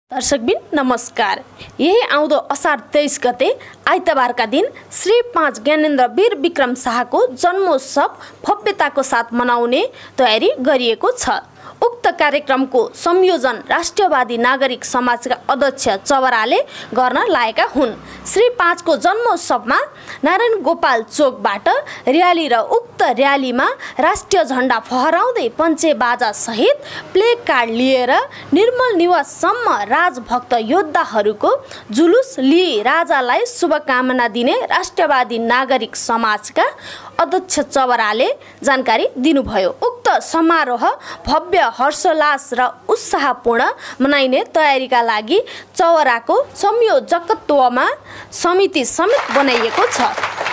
दर्शकबिन नमस्कार। यही आउँदो असार 23 गते आइतबारका दिन श्री 5 ज्ञानेन्द्र वीर विक्रम शाहको जन्मोत्सव भव्यताको साथ मनाउने तयारी गरिएको छ। उक्त कार्यक्रमको संयोजन राष्ट्रियवादी नागरिक समाजका अध्यक्ष चवराले गर्न लागेका हुन्। श्री 5 को जन्मोत्सवमा नारायण गोपाल चोकबाट र्याली र उक्त र्यालीमा राष्ट्रिय झण्डा फहराउँदै पञ्चे बाजा सहित प्ले कार्ड लिएर निर्मल निवाससम्म राजभक्त योद्धाहरूको जुलुस लिई राजालाई शुभकामना दिने राष्ट्रियवादी नागरिक समाजका अध्यक्ष चवराले जानकारी दिनुभयो। उक्त समारोह भव्य हर्षोल्लास र उत्साहपूर्ण मनाइने तयारीका लागि चवराको संयोजकत्वमा समिति समेत बनाइएको छ।